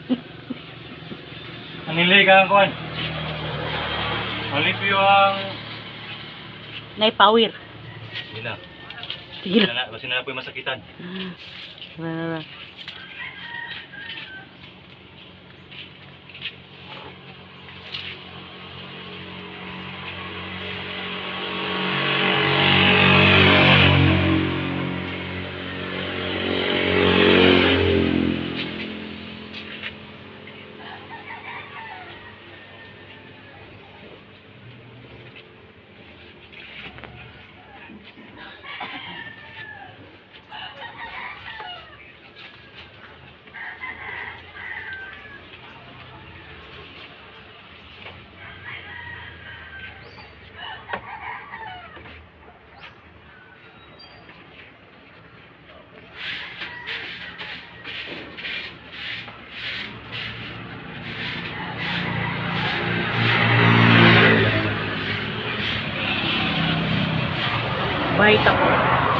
Manili ka ang kuhan. Malipyo ang... Naipawir. Hindi na. Sige Kasi na po yung masakitan. na. Bait ako.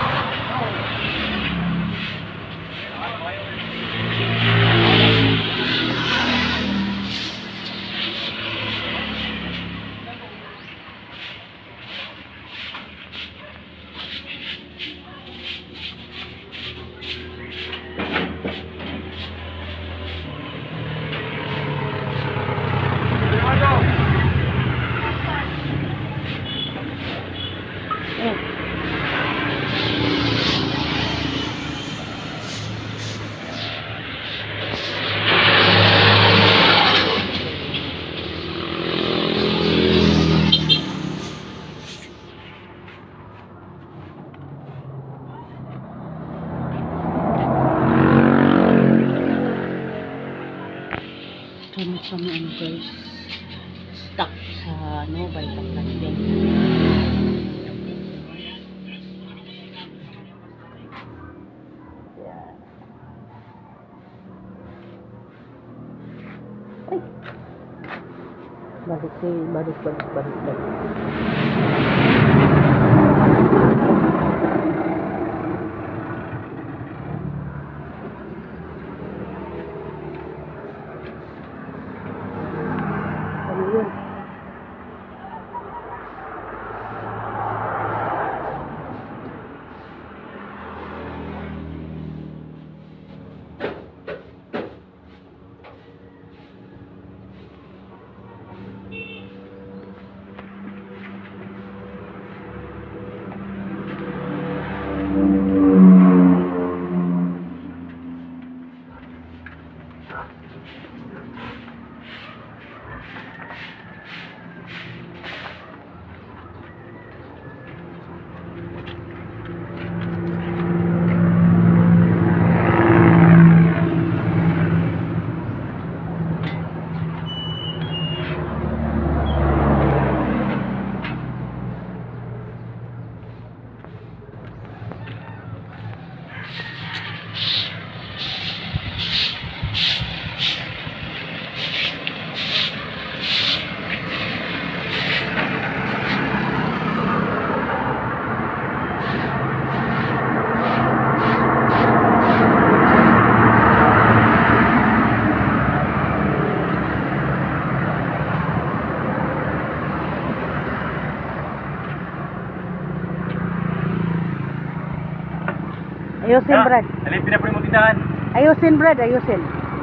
Kami ano guys, stuck sa ano, Baitang Plastic. Ay, balik. Ayusin, Brad. Alipin na po yung tindahan. Ayusin, Brad. Ayusin.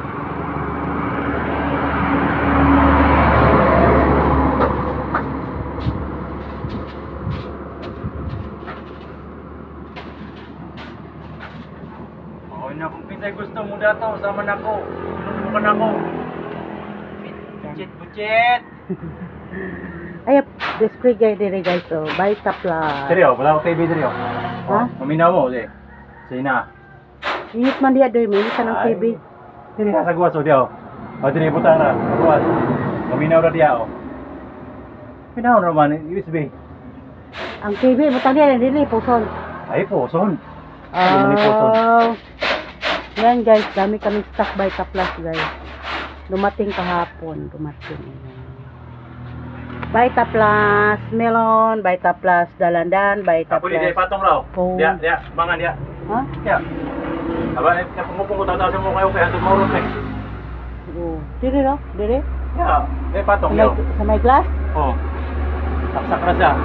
Oo na, kung pinsay gusto mo dato, sama na ko. Sunod mo ka na ko. Bucit. Ayap, display guy dire guys. So, Baita Plus. Seryo, wala ko TV seryo. Ha? Maminaw mo, ulit. Sina. Init man diya doy, may isa ng TV. Sini ka sa guwas, o diyaw. O, tiniputang na, sa guwas. Maminaw na diyaw. Pinaw naman, USB. Ang TV, butang diya, hindi puson. Ay, puson. Ay, puson. Yan guys, dami kami stock Baita Plus guys. Dumating kahapon, Baita Plus, melon, Baita Plus, dalandan, Baita Kapuli, Plus. dia patong raw. Oh. Dia, mangan dia. Ha? Ya. Aba, pungupong ko tataw sa mo kayo kaya tumurot eh. Oh, dire ra, dire. Ya, patong Sa yo. may, sa may glass. Oh. Saksak na siya.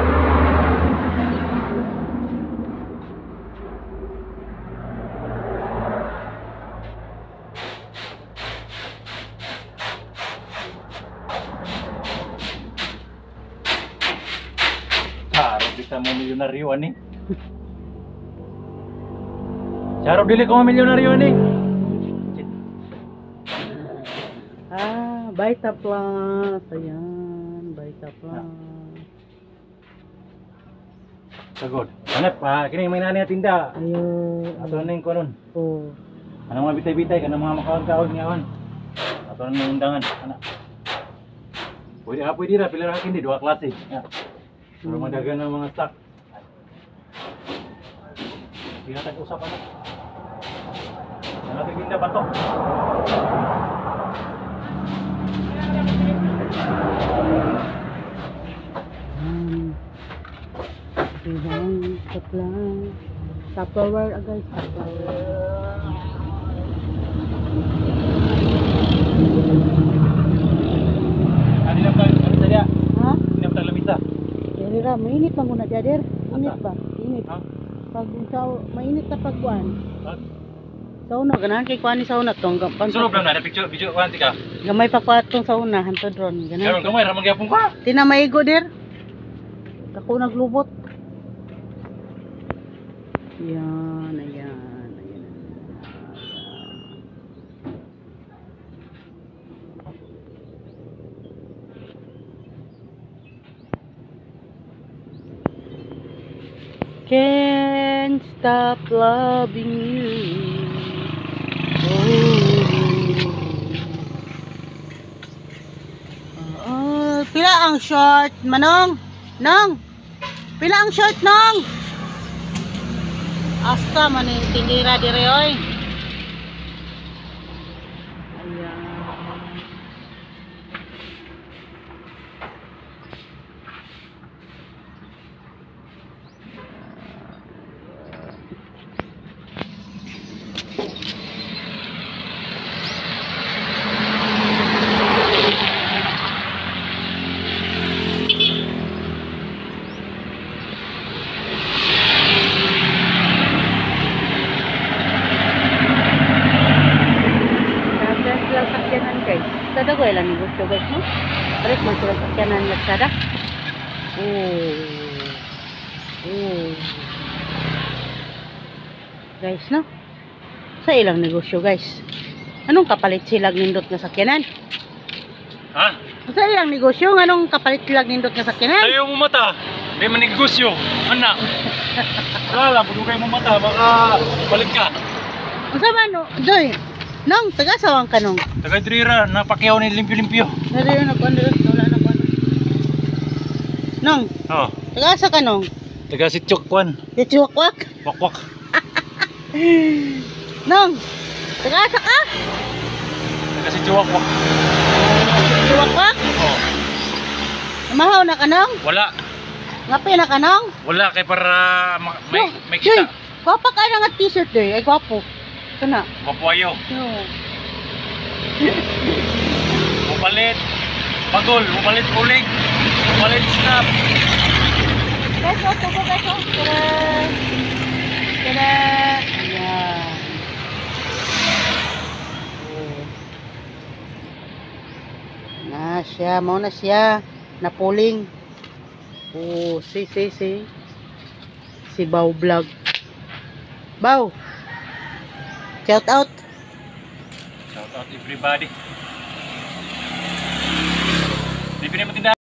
Charot, bisa mo milyonaryo ani. Charot, dili ko milyonaryo ani. Ah, Vita Plus. Ayan, Vita Plus. Sagod. Hanap pa, kini may nani tinda. Ayun. Ato ning kunon. Oh. Ano mga bitay-bitay kanang mga makawag-kawag ngayon. Ato nang undangan, ana. Pwede ra pila ra kini dua klase. Ya. Pero madagan ng mga stock. Hindi natin usap ano. Natin tinda ba to? Vita Plus. Tupperware guys, Tupperware. Ano na ba? Ano saya? Ha? Hindi na lamisa. Dire ra, mainit pa muna jader. Init ba? Init. Ha? Pag mainit na pagkuan. Ha? Sauna ganahan kay kuan ni sauna tong Sulog lang na picture video ko anti ka. gamay pa kwatong sauna hantod ron Karon ganahan. gamay ra magyapon ka. Tina maigo der. Ako naglubot. Yan, ayan, ayan. Can't stop loving you. Oh, pila ang short, Manong? Nong? Pila ang short, Nong? Asta man yung tinira dire oy. Ayan. Sakyanan guys. Sada ko ilang negosyo guys no? Parit man sila sakyanan ng sada. Oh. Guys no? Sa ilang negosyo guys. Anong kapalit sila nindot nga sakyanan? Ha? Sa ilang negosyo anong kapalit sila nindot nga sakyanan? Sayo mo mata. Di man negosyo. Anak. Wala, budugay mo mata baka balik ka. Unsa man no? Doy. Nong, taga sawang ka nong. Tagay drira napakyaw ni limpyo-limpyo. Dari na ko wala na ko. Nong, Oh, taga sa ka nong. taga si Chokwan. Yachuwak-wak. Wakwak. Nong, taga sa ka? Taga si Chuwakwak. Yachuwak-wak. Oh, Mahaw na ka nong? wala. Ngapi na ka nong? Wala kay para may Joy, kita. gwapa ka na nga t-shirt doy. Ay gwapo. Kana. Papuayo. Yo. Mupalit. Pagol. Mupalit uling. Mupalit snap. Guys, oh, tubo guys, oh. Tada. Tada. Ayan. Oh. Na siya, mau na siya. Napuling. Oh, si. Si Bao Vlog. Bao. Shout out. Shout out everybody. Di pinay mo tindahan.